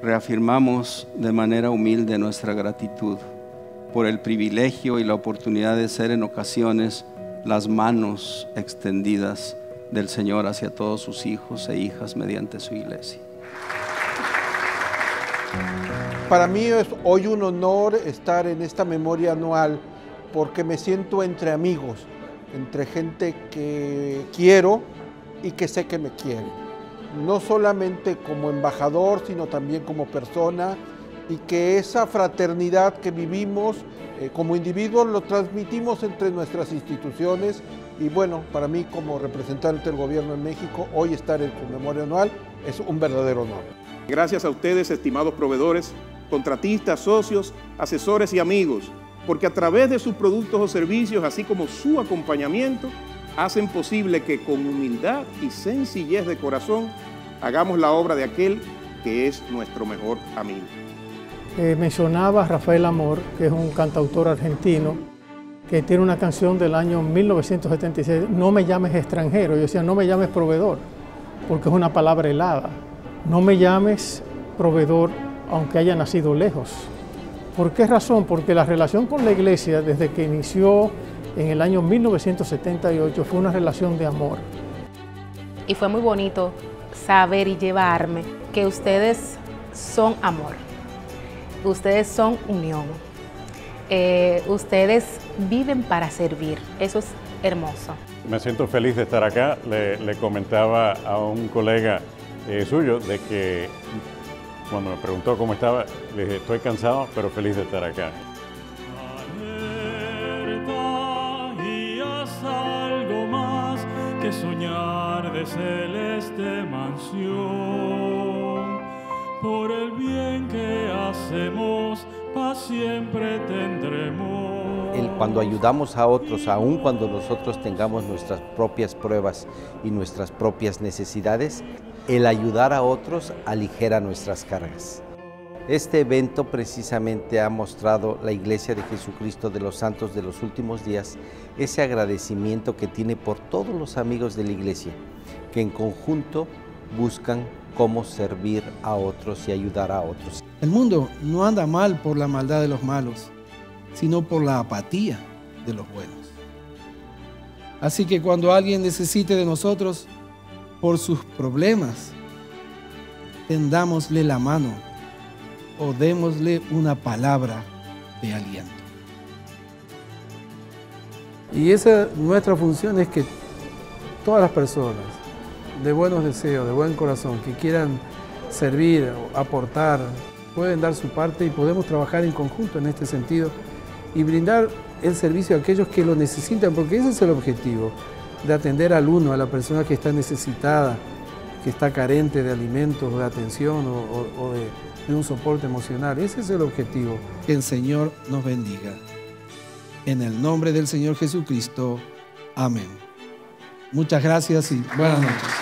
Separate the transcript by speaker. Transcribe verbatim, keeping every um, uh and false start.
Speaker 1: reafirmamos de manera humilde nuestra gratitud por el privilegio y la oportunidad de ser en ocasiones las manos extendidas del Señor hacia todos sus hijos e hijas mediante su iglesia.
Speaker 2: Para mí es hoy un honor estar en esta memoria anual porque me siento entre amigos, entre gente que quiero y que sé que me quiere. No solamente como embajador, sino también como persona, y que esa fraternidad que vivimos eh, como individuos lo transmitimos entre nuestras instituciones. Y bueno, para mí como representante del gobierno en México, hoy estar en su memoria anual es un verdadero honor.
Speaker 3: Gracias a ustedes, estimados proveedores, contratistas, socios, asesores y amigos, porque a través de sus productos o servicios, así como su acompañamiento, hacen posible que con humildad y sencillez de corazón hagamos la obra de aquel que es nuestro mejor amigo.
Speaker 4: Eh, mencionaba a Rafael Amor, que es un cantautor argentino, que tiene una canción del año mil novecientos setenta y seis, No me llames extranjero. Yo decía, no me llames proveedor, porque es una palabra helada. No me llames proveedor, aunque haya nacido lejos. ¿Por qué razón? Porque la relación con la iglesia, desde que inició en el año mil novecientos setenta y ocho, fue una relación de amor.
Speaker 5: Y fue muy bonito saber y llevarme que ustedes son amor, ustedes son unión, eh, ustedes viven para servir. Eso es hermoso.
Speaker 6: Me siento feliz de estar acá. Le, le comentaba a un colega eh, suyo de que cuando me preguntó cómo estaba, le dije, estoy cansado, pero feliz de estar acá.
Speaker 7: Alerta y haz algo más que soñar de celeste mansión. Por el bien que hacemos, para siempre tendremos.
Speaker 8: El, cuando ayudamos a otros, aun cuando nosotros tengamos nuestras propias pruebas y nuestras propias necesidades, el ayudar a otros aligera nuestras cargas. Este evento precisamente ha mostrado la Iglesia de Jesucristo de los Santos de los Últimos Días, ese agradecimiento que tiene por todos los amigos de la Iglesia, que en conjunto buscan cómo servir a otros y ayudar a otros.
Speaker 9: El mundo no anda mal por la maldad de los malos, sino por la apatía de los buenos. Así que cuando alguien necesite de nosotros por sus problemas, tendámosle la mano o démosle una palabra de aliento.
Speaker 10: Y esa nuestra función es que todas las personas de buenos deseos, de buen corazón, que quieran servir, aportar, pueden dar su parte y podemos trabajar en conjunto en este sentido y brindar el servicio a aquellos que lo necesitan, porque ese es el objetivo, de atender al uno, a la persona que está necesitada, que está carente de alimentos, de atención o, o, o de, de un soporte emocional. Ese es el objetivo.
Speaker 9: Que el Señor nos bendiga. En el nombre del Señor Jesucristo. Amén. Muchas gracias y buenas noches.